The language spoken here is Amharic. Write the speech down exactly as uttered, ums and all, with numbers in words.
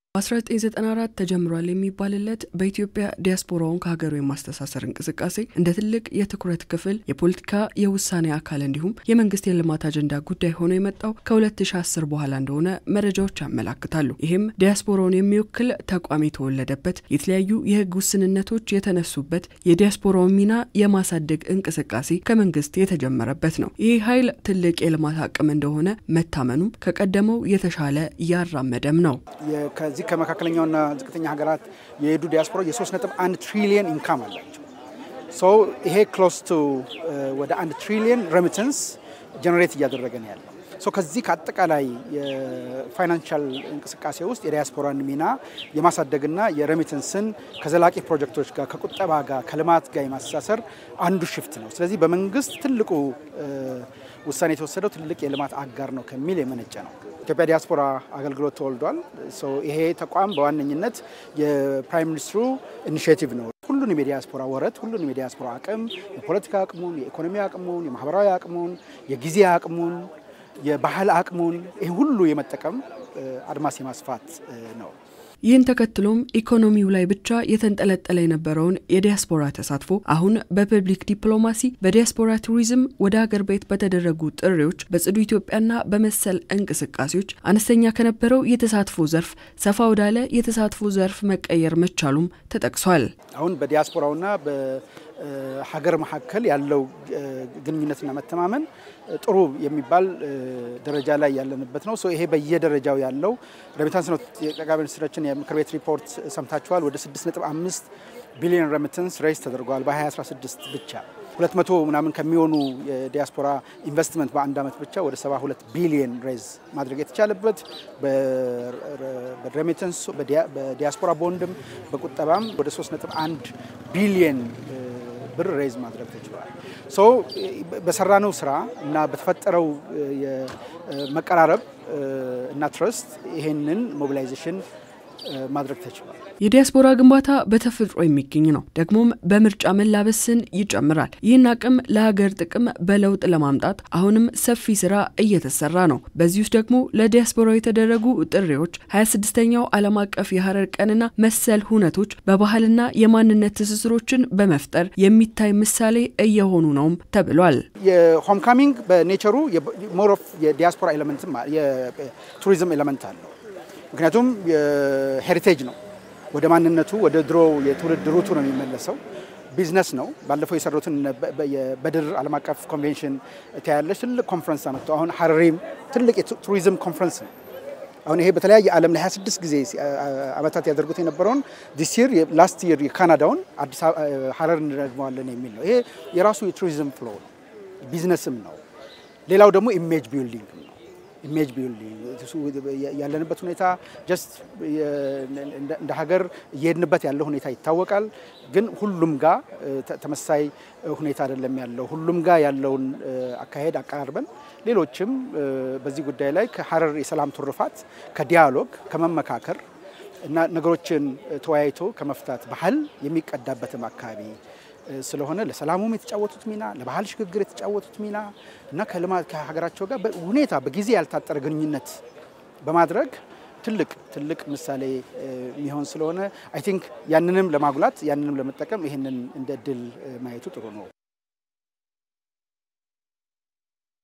አስራ ዘጠኝ ዘጠና አራት ተጀምሯል የሚባልለት በኢትዮጵያ ዲያስፖራውን ከሀገሩ የማስተሳሰር እንቅስቃሴ እንደ ትልቅ የትኩረት ክፍል የፖለቲካ የውሳኔ አካል እንዲሁም የመንግስት የልማት አጀንዳ ጉዳይ ሆኖ የመጣው ከ2010 በኋላ እንደሆነ መረጃዎች ያመለክታሉ። ይሄም ዲያስፖራውን የሚወክል ተቋም የተወለደበት የተለያዩ የህግ ውስንነቶች የተነሱበት የዲያስፖራውን ሚና የማሳደግ እንቅስቃሴ ከመንግስት የተጀመረበት ነው። ይህ ኃይል ትልቅ የልማት አቅም እንደሆነ መታመኑም ከቀደመው የተሻለ ያራመደም ነው። ከዚህ ከመካከለኛውና ዝቅተኛ ሀገራት የሄዱ ዲያስፖራ የ3 ነጥብ አንድ ትሪሊየን ኢንካም አላቸው። ሶ ይሄ ክሎስ ቱ ወደ አንድ ትሪሊየን ሬሚተንስ ጀነሬት እያደረገ ነው ያለው። ሶ ከዚህ ከአጠቃላይ የፋይናንሻል እንቅስቃሴ ውስጥ የዲያስፖራን ሚና የማሳደግና የሬሚተንስን ከዘላቂ ፕሮጀክቶች ጋር ከቁጠባ ጋር ከልማት ጋር የማስተሳሰር አንዱ ሽፍት ነው። ስለዚህ በመንግስት ትልቁ ውሳኔ የተወሰደው ትልቅ የልማት አጋር ነው ከሚል የመነጨ ነው። ኢትዮጵያ ዲያስፖራ አገልግሎት ተወልዷል። ሶ ይሄ ተቋም በዋነኝነት የፕራይም ሚኒስትሩ ኢኒሺዬቲቭ ነው። ሁሉንም የዲያስፖራ ወረት ሁሉንም የዲያስፖራ አቅም የፖለቲካ አቅሙን የኢኮኖሚ አቅሙን የማህበራዊ አቅሙን የጊዜ አቅሙን የባህል አቅሙን ይሄ ሁሉ የመጠቀም አድማስ የማስፋት ነው። ይህን ተከትሎም ኢኮኖሚው ላይ ብቻ የተንጠለጠለ የነበረውን የዲያስፖራ ተሳትፎ አሁን በፐብሊክ ዲፕሎማሲ በዲያስፖራ ቱሪዝም ወደ ሀገር ቤት በተደረጉ ጥሪዎች በጽዱ ኢትዮጵያና በመሰል እንቅስቃሴዎች አነስተኛ ከነበረው የተሳትፎ ዘርፍ ሰፋ ወዳለ የተሳትፎ ዘርፍ መቀየር መቻሉም ተጠቅሷል። አሁን በዲያስፖራውና በሀገር መካከል ያለው ግንኙነትና መተማመን ጥሩ የሚባል ደረጃ ላይ ያለንበት ነው። ሶ ይሄ በየደረጃው ያለው ሬሚታንስ ነው። የጠቅላይ ሚኒስትራችን የምክር ቤት ሪፖርት ሰምታችኋል። ወደ ስድስት ነጥብ አምስት ቢሊዮን ሬሚታንስ ሬይዝ ተደርጓል በ2016 ብቻ። ሁለት መቶ ምናምን ከሚሆኑ የዲያስፖራ ኢንቨስትመንት በአንድ አመት ብቻ ወደ ሰባ ሁለት ቢሊዮን ሬይዝ ማድረግ የተቻለበት በሬሚታንስ በዲያስፖራ ቦንድም በቁጠባም ወደ ሶስት ነጥብ አንድ ቢሊዮን ብር ሬይዝ ማድረግ ተችሏል። ሶ በሰራነው ስራ እና በተፈጠረው የመቀራረብ እና ትረስት ይሄንን ሞቢላይዜሽን ማድረግ ተችሏል። የዲያስፖራ ግንባታ በተፈጥሮ የሚገኝ ነው። ደግሞም በምርጫ መላበስን ይጨምራል። ይህን አቅም ለሀገር ጥቅም በለውጥ ለማምጣት አሁንም ሰፊ ስራ እየተሰራ ነው። በዚህ ውስጥ ደግሞ ለዲያስፖራ የተደረጉ ጥሪዎች ሀያ ስድስተኛው ዓለም አቀፍ የሐረር ቀንና መሰል ሁነቶች በባህልና የማንነት ትስስሮችን በመፍጠር የሚታይ ምሳሌ እየሆኑ ነውም ተብሏል። የሆም ካሚንግ በኔቸሩ ሞር ኦፍ የዲያስፖራ ኤሌመንት የቱሪዝም ኤሌመንት አለው። ምክንያቱም ሄሪቴጅ ነው። ወደ ማንነቱ ወደ ድሮ የትውልድ ሩቱ ነው የሚመለሰው። ቢዝነስ ነው። ባለፈው የሰሩትን በድር ዓለም አቀፍ ኮንቬንሽን ታያለሽ። ትልቅ ኮንፈረንስ አመጣው። አሁን ሐረሪም ትልቅ የቱሪዝም ኮንፈረንስ ነው። አሁን ይሄ በተለያየ ዓለም ላይ ሀያ ስድስት ጊዜ አመታት ያደርጉት የነበረውን ዲስ ይር ላስት ይር የካናዳውን አዲስ ሐረር እንደግመዋለን የሚል ነው። ይሄ የራሱ የቱሪዝም ፍሎ ቢዝነስም ነው። ሌላው ደግሞ ኢሜጅ ቢልዲንግ ነው። ኢሜጅ ቢልዲንግ ያለንበት ሁኔታ ጀስት እንደ ሀገር እየሄድንበት ያለው ሁኔታ ይታወቃል። ግን ሁሉም ጋር ተመሳሳይ ሁኔታ አይደለም ያለው። ሁሉም ጋር ያለውን አካሄድ አቀራርበን ሌሎችም በዚህ ጉዳይ ላይ ከሐረር የሰላም ትሩፋት ከዲያሎግ ከመመካከር እና ነገሮችን ተወያይቶ ከመፍታት ባህል የሚቀዳበትም አካባቢ ስለሆነ ለሰላሙም የተጫወቱት ሚና ለባህል ሽግግር የተጫወቱት ሚና እና ከልማት ከሀገራቸው ጋር በሁኔታ በጊዜ ያልታጠረ ግንኙነት በማድረግ ትልቅ ትልቅ ምሳሌ የሚሆን ስለሆነ አይ ቲንክ ያንንም ለማጉላት ያንንም ለመጠቀም ይሄንን እንደ ድል ማየቱ ጥሩ ነው።